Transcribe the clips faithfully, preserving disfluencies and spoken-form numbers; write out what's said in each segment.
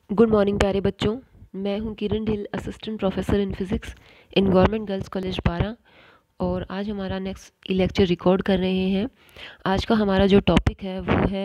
Good morning प्यारे बच्चों। मैं हूं Kiran Dhill, assistant professor in physics in government girls college Bara. और आज हमारा नेक्स्ट लेक्चर रिकॉर्ड कर रहे हैं। आज का हमारा जो टॉपिक है वो है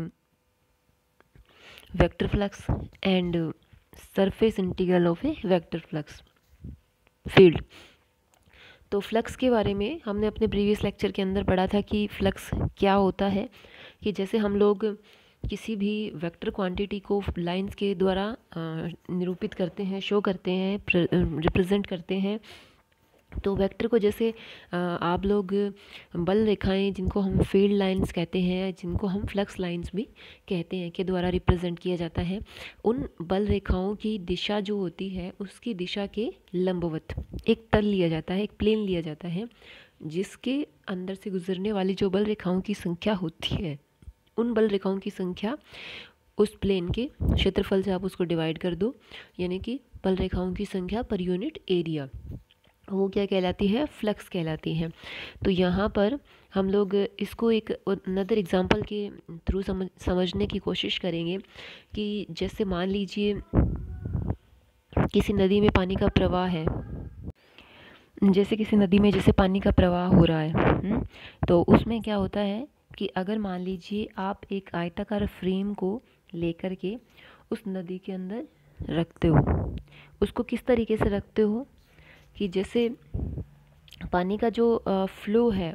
vector flux and surface integral of a vector flux field. तो फ्लक्स के बारे में हमने अपने प्रीवियस लेक्चर के अंदर पढ़ा था कि फ्लक्स क्या होता है। कि जैसे हम लोग किसी भी वेक्टर क्वांटिटी को लाइंस के द्वारा निरूपित करते हैं, शो करते हैं, रिप्रेजेंट करते हैं। तो वेक्टर को जैसे आप लोग बल रेखाएं जिनको हम फील्ड लाइंस कहते हैं, जिनको हम फ्लक्स लाइंस भी कहते हैं, के द्वारा रिप्रेजेंट किया जाता है। उन बल रेखाओं की दिशा जो होती है उसकी दिशा के लंबवत एक तल लिया जाता है, एक प्लेन लिया जाता है, जिसके अंदर से गुजरने वाली जो बल रेखाओं की संख्या होती है, उन बल रेखाओं की संख्या उस प्लेन के क्षेत्रफल से आप उसको डिवाइड कर दो, यानी कि बल रेखाओं की संख्या पर यूनिट एरिया, वो क्या कहलाती है? फ्लक्स कहलाती है। तो यहाँ पर हम लोग इसको एक अनदर एग्जांपल के थ्रू समझ समझने की कोशिश करेंगे कि जैसे मान लीजिए किसी नदी में पानी का प्रवाह है, जैसे किसी नदी में जैसे पानी का प्रवाह हो रहा है, हुँ? तो उसमें क्या होता है कि अगर मान लीजिए आप एक आयताकार फ्रेम को लेकर के उस नदी के अंदर रखते हो, उसको किस तरीके से रखते हो कि जैसे पानी का जो फ्लो है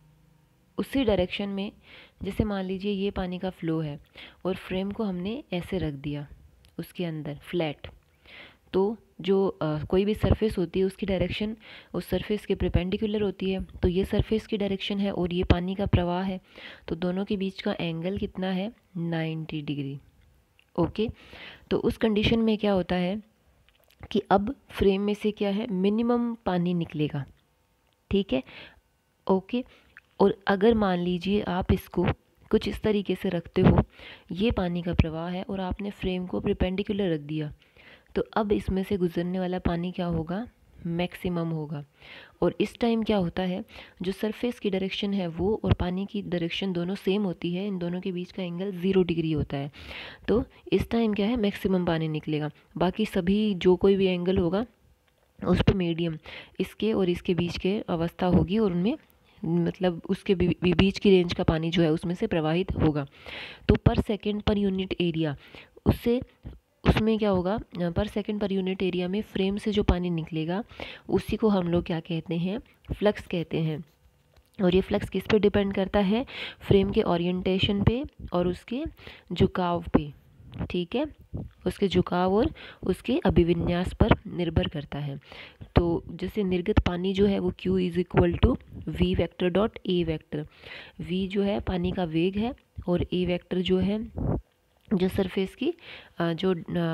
उसी डायरेक्शन में, जैसे मान लीजिए ये पानी का फ्लो है और फ्रेम को हमने ऐसे रख दिया उसके अंदर फ्लैट, तो जो आ, कोई भी सरफेस होती है उसकी डायरेक्शन उस सरफेस के परपेंडिकुलर होती है। तो ये सरफेस की डायरेक्शन है और ये पानी का प्रवाह है, तो दोनों के बीच का एंगल कितना है? Ninety degree. ओके, तो उस कंडीशन में क्या होता है कि अब फ्रेम में से क्या है? मिनिमम पानी निकलेगा, ठीक है। ओके, और अगर मान लीजिए आप इसको कुछ इस तरीके से रखते हो, ये पानी का प्रवाह है और आपने फ्रेम को परपेंडिकुलर रख दिया, तो अब इसमें से गुजरने वाला पानी क्या होगा? मैक्सिमम होगा। और इस टाइम क्या होता है, जो सरफेस की डायरेक्शन है वो और पानी की डायरेक्शन दोनों सेम होती है, इन दोनों के बीच का एंगल ज़ीरो डिग्री होता है। तो इस टाइम क्या है? मैक्सिमम पानी निकलेगा। बाकी सभी जो कोई भी एंगल होगा उस पर मीडियम इसके और इसके बीच के अवस्था होगी और उनमें मतलब उसके बीच की रेंज का पानी जो है उसमें से प्रवाहित होगा। तो पर सेकंड पर यूनिट एरिया, उससे उसमें क्या होगा? पर सेकंड पर यूनिट एरिया में फ्रेम से जो पानी निकलेगा उसी को हम लोग क्या कहते हैं? फ्लक्स कहते हैं। और ये फ्लक्स किस पे डिपेंड करता है? फ्रेम के ओरिएंटेशन पे और उसके झुकाव पे, ठीक है, उसके झुकाव और उसके अभिविन्यास पर निर्भर करता है। तो जैसे निर्गत पानी जो है वो Q is equal to V vector dot A vector. V जो है पानी का वेग है और A वेक्टर जो है जो सरफेस की जो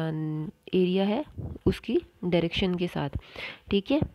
एरिया है उसकी डायरेक्शन के साथ, ठीक है।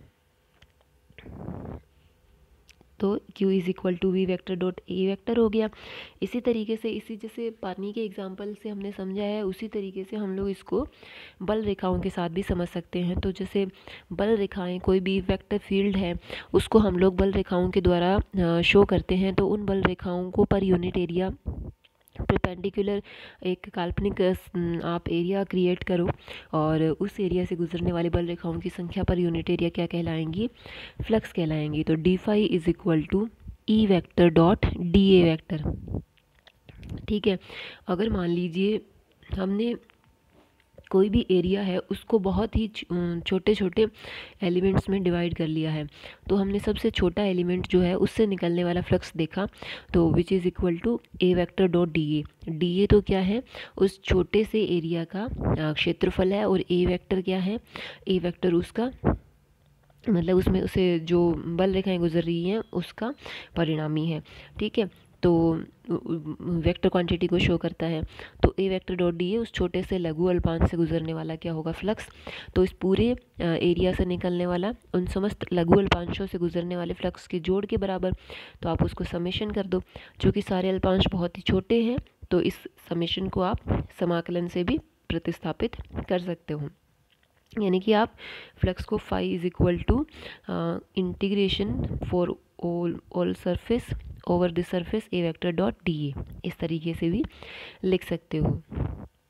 तो Q is equal to V vector dot A vector हो गया। इसी तरीके से इसी जैसे पानी के एग्जांपल से हमने समझा है, उसी तरीके से हम लोग इसको बल रेखाओं के साथ भी समझ सकते हैं। तो जैसे बल रेखाएं, कोई भी वेक्टर फील्ड है उसको हम लोग बल रेखाओं के द्वारा शो करते हैं। तो उन बल रेखाओं को पर यूनिट एरिया परपेंडिकुलर एक काल्पनिक आप एरिया क्रिएट करो और उस एरिया से गुजरने वाली बल रेखाओं की संख्या पर यूनिट एरिया क्या कहलाएंगी? फ्लक्स कहलाएंगी। तो d phi is equal to E vector dot d A vector, ठीक है। अगर मान लीजिए हमने कोई भी एरिया है उसको बहुत ही छोटे छोटे एलिमेंट्स में डिवाइड कर लिया है, तो हमने सबसे छोटा एलिमेंट जो है उससे निकलने वाला फ्लक्स देखा, तो which is equal to A vector dot d A. D A तो क्या है? उस छोटे से एरिया का क्षेत्रफल है, और ए वेक्टर क्या है? ए वेक्टर उसका मतलब उसमें उसे जो बल रेखाएं गुजर रही हैं उसका परिणामी है, ठीक है। तो वेक्टर क्वांटिटी को शो करता है। तो A vector dot d A उस छोटे से लघु अल्पांश से गुजरने वाला क्या होगा? फ्लक्स। तो इस पूरे एरिया से निकलने वाला उन समस्त लघु अल्पांशों से गुजरने वाले फ्लक्स के जोड़ के बराबर, तो आप उसको समेशन कर दो। चूँकि सारे अल्पांश बहुत ही छोटे हैं तो इस समेशन को आप समाकलन से भी प्रतिस्थापित कर सकते हो, यानी कि आप फ्लक्स को phi is equal to integration for all all surface over the surface A vector dot d A, इस तरीके से भी लिख सकते हो।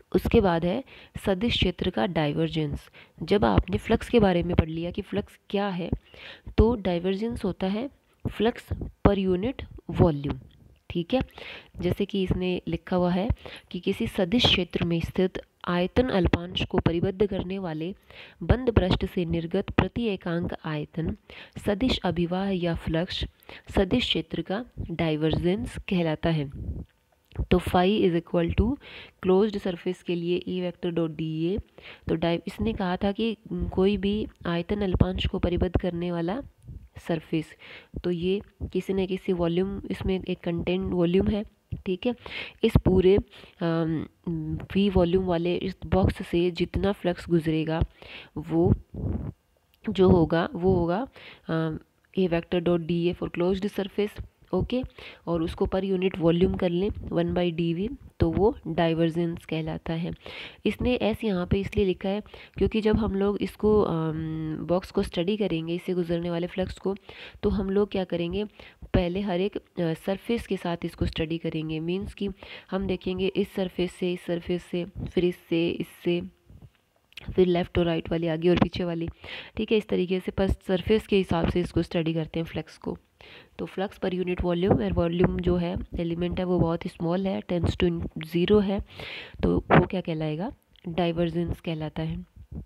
उसके बाद है सदिश क्षेत्र का डाइवर्जेंस। जब आपने फ्लक्स के बारे में पढ़ लिया कि फ्लक्स क्या है, तो डाइवर्जेंस होता है फ्लक्स पर यूनिट वॉल्यूम। ठीक है, जैसे कि इसने लिखा हुआ है कि किसी सदिश क्षेत्र में स्थित आयतन अल्पांश को परिबद्ध करने वाले बंद पृष्ठ से निर्गत प्रति एकांक आयतन सदिश अभिवाह या फ्लक्स सदिश क्षेत्र का डाइवर्जेंस कहलाता है। तो phi is equal to closed surface के लिए E vector dot d A. तो डाइ इसने कहा था कि कोई भी आयतन अल्पांश को परिबद्ध करने वाला सरफेस, तो ये किसी न किसी वॉल्यूम, इसमें एक कंटेंट वॉल्यूम है। ठीक है, इस पूरे वी वॉल्यूम वाले इस बॉक्स से जितना फ्लक्स गुजरेगा वो जो होगा वो होगा A vector dot d A for closed surface. Okay, और उसको पर यूनिट वॉल्यूम कर लें वन बाई डी वी, तो वो डाइवर्जेंस कहलाता है। इसने एस यहाँ पे इसलिए लिखा है क्योंकि जब हम लोग इसको बॉक्स को स्टडी करेंगे, इससे गुजरने वाले फ्लक्स को, तो हम लोग क्या करेंगे, पहले हर एक सरफेस के साथ इसको स्टडी करेंगे। मींस कि हम देखेंगे इस सरफेस से, इस सरफेस से, फिर इससे, इससे, फिर लेफ़्ट और राइट वाली, आगे और पीछे वाली। ठीक है, इस तरीके से पर सरफेस के हिसाब से इसको स्टडी करते हैं फ्लक्स को। तो फ्लक्स पर यूनिट वॉल्यूम, और वॉल्यूम जो है एलिमेंट है वो बहुत स्मॉल है, टेंस टू ज़ीरो है, तो वो क्या कहलाएगा, डाइवर्जेंस कहलाता है।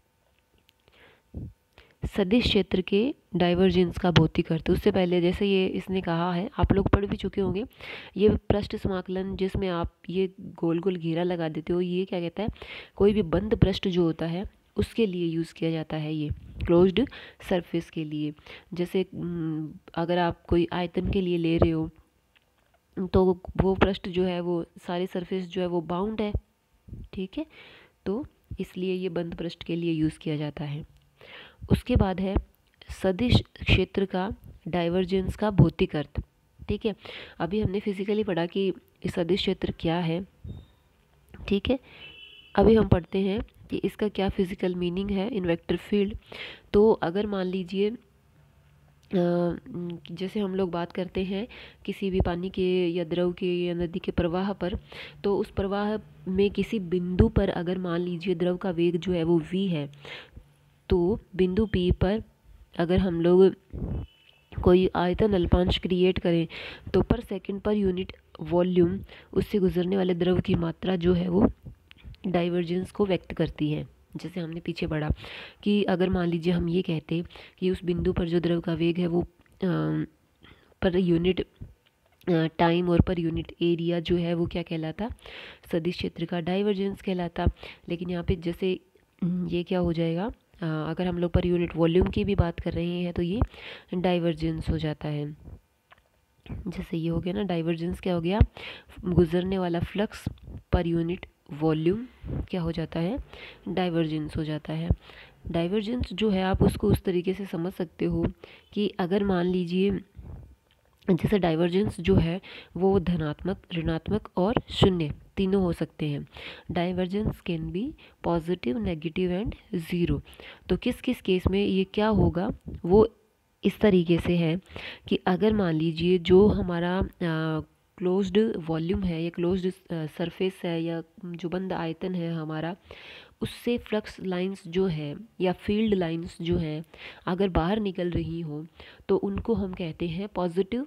सदिश क्षेत्र के डाइवर्जेंस का भौतिक अर्थ। उससे पहले जैसे ये इसने कहा है, आप लोग पढ़ भी चुके होंगे, ये पृष्ठ समाकलन जिसमें आप ये गोल गोल घेरा लगा देते हो, ये क्या कहता है, कोई भी बंद पृष्ठ जो होता है उसके लिए यूज़ किया जाता है, ये क्लोज्ड सरफेस के लिए। जैसे अगर आप कोई आयतन के लिए ले रहे हो तो वो पृष्ठ जो है वो सारे सरफेस जो है वो बाउंड है। ठीक है, तो इसलिए ये बंद पृष्ठ के लिए यूज़ किया जाता है। उसके बाद है सदिश क्षेत्र का डाइवर्जेंस का भौतिक अर्थ। ठीक है, अभी हमने फिजिकली पढ़ा कि सदिश क्षेत्र क्या है। ठीक है, अभी हम पढ़ते हैं कि इसका क्या फिजिकल मीनिंग है इन वेक्टर फील्ड। तो अगर मान लीजिए जैसे हम लोग बात करते हैं किसी भी पानी के या द्रव के या नदी के प्रवाह पर, तो उस प्रवाह में किसी बिंदु पर अगर मान लीजिए द्रव का वेग जो है वो v है, तो बिंदु P पर अगर हम लोग कोई आयतन अल्पांश क्रिएट करें तो पर सेकंड पर यूनिट वॉल्यूम उससे गुजरने वाले द्रव की मात्रा जो है वो डाइवर्जेंस को व्यक्त करती है। जैसे हमने पीछे पढ़ा कि अगर मान लीजिए हम ये कहते कि उस बिंदु पर जो द्रव का वेग है वो आ, पर यूनिट टाइम और पर यूनिट एरिया जो है वो क्या कहलाता, सदिश क्षेत्र का डाइवर्जेंस कहलाता। लेकिन यहाँ पे जैसे ये क्या हो जाएगा, आ, अगर हम लोग पर यूनिट वॉल्यूम की भी बात कर रहे हैं तो ये डाइवर्जेंस हो जाता है। जैसे ये हो गया ना, डाइवर्जेंस क्या हो गया, गुजरने वाला फ्लक्स पर यूनिट वॉल्यूम क्या हो जाता है, डाइवर्जेंस हो जाता है। डाइवर्जेंस जो है आप उसको उस तरीके से समझ सकते हो कि अगर मान लीजिए जैसे डाइवर्जेंस जो है वो धनात्मक, ऋणात्मक और शून्य तीनों हो सकते हैं। Divergence can be positive, negative and zero. तो किस किस केस में ये क्या होगा, वो इस तरीके से है कि अगर मान लीजिए जो हमारा क्लोज्ड वॉल्यूम है या क्लोज्ड सरफेस है या जो बंद आयतन है हमारा, उससे फ्लक्स लाइंस जो है या फील्ड लाइंस जो हैं अगर बाहर निकल रही हो तो उनको हम कहते हैं पॉजिटिव,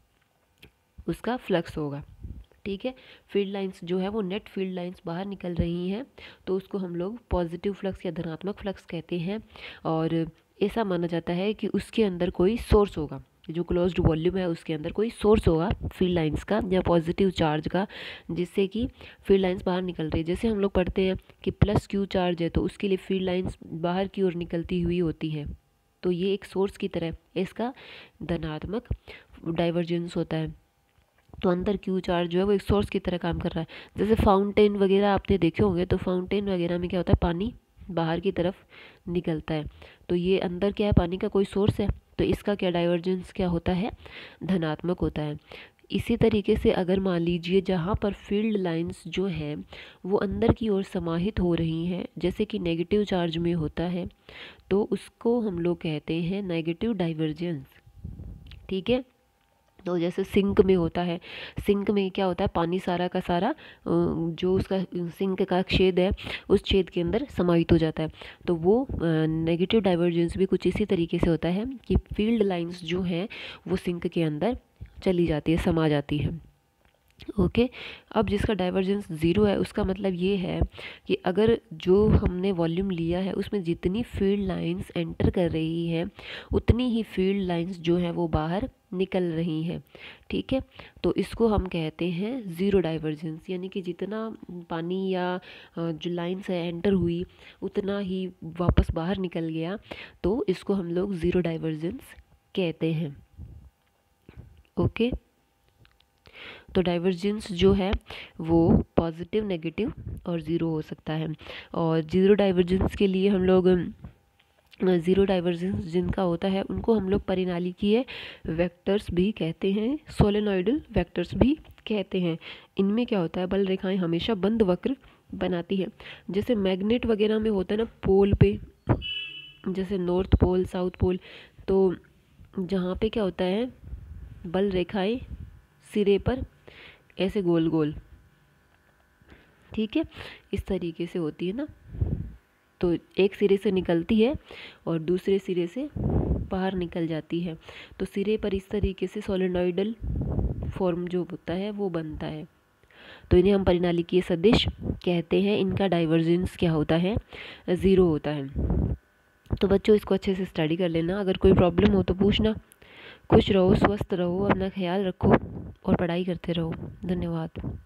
उसका फ्लक्स होगा। ठीक है, फील्ड लाइंस जो है वो नेट फील्ड लाइंस बाहर निकल रही हैं तो उसको हम लोग पॉजिटिव फ्लक्स या धनात्मक फ्लक्स कहते हैं। और ऐसा माना जाता है कि उसके अंदर कोई सोर्स होगा, जो क्लोज्ड वॉल्यूम है उसके अंदर कोई सोर्स होगा फील्ड लाइंस का या पॉजिटिव चार्ज का, जिससे कि फील्ड लाइंस बाहर निकल रही है। जैसे हम लोग पढ़ते हैं कि प्लस क्यू चार्ज है तो उसके लिए फील्ड लाइंस बाहर की ओर निकलती हुई होती हैं, तो ये एक सोर्स की तरह इसका धनात्मक डाइवर्जेंस होता है। तो अंदर क्यू चार्ज जो है वो एक सोर्स की तरह काम कर रहा है। जैसे फाउंटेन वगैरह आपने देखे होंगे, तो फाउंटेन वगैरह में क्या होता है, पानी बाहर की तरफ निकलता है, तो ये अंदर क्या है, पानी का कोई सोर्स है, तो इसका क्या डाइवर्जेंस क्या होता है, धनात्मक होता है। इसी तरीके से अगर मान लीजिए जहाँ पर फील्ड लाइंस जो हैं वो अंदर की ओर समाहित हो रही हैं, जैसे कि नेगेटिव चार्ज में होता है, तो उसको हम लोग कहते हैं नेगेटिव डाइवर्जेंस। ठीक है, तो जैसे सिंक में होता है, सिंक में क्या होता है, पानी सारा का सारा अ, जो उसका सिंक का छेद है उस छेद के अंदर समाहित हो जाता है। तो वो नेगेटिव डाइवर्जेंस भी कुछ इसी तरीके से होता है कि फील्ड लाइंस जो हैं वो सिंक के अंदर चली जाती है, समा जाती है। ओके, अब जिसका डाइवर्जेंस ज़ीरो है उसका मतलब ये है कि अगर जो हमने वॉल्यूम लिया है उसमें जितनी फील्ड लाइंस एंटर कर रही हैं उतनी ही फील्ड लाइंस जो हैं वो बाहर निकल रही हैं। ठीक है, तो इसको हम कहते हैं ज़ीरो डाइवर्जेंस, यानी कि जितना पानी या अ, जो लाइंस है एंटर हुई उतना ही वापस बाहर निकल गया, तो इसको हम लोग ज़ीरो डाइवर्जेंस कहते हैं। ओके, तो डाइवर्जेंस जो है वो पॉजिटिव, नेगेटिव और ज़ीरो हो सकता है। और ज़ीरो डाइवर्जेंस के लिए हम लोग ज़ीरो डाइवर्जेंस जिनका होता है उनको हम लोग परिनालिकीय वेक्टर्स भी कहते हैं, सोलेनॉइडल वेक्टर्स भी कहते हैं। इनमें क्या होता है, बल रेखाएं हमेशा बंद वक्र बनाती है। जैसे मैग्नेट वगैरह में होता है ना पोल पे, जैसे नॉर्थ पोल, साउथ पोल, तो जहाँ पे क्या होता है बल रेखाएं सिरे पर ऐसे गोल गोल, ठीक है, इस तरीके से होती है ना, तो एक सिरे से निकलती है और दूसरे सिरे से बाहर निकल जाती है। तो सिरे पर इस तरीके से सोलेनॉइडल फॉर्म जो होता है वो बनता है। तो इन्हें हम परिनालिकीय सदिश कहते हैं। इनका डाइवर्जेंस क्या होता है, ज़ीरो होता है। तो बच्चों इसको अच्छे से स्टडी कर लेना, अगर कोई प्रॉब्लम हो तो पूछना। खुश रहो, स्वस्थ रहो, अपना ख्याल रखो और पढ़ाई करते रहो। धन्यवाद।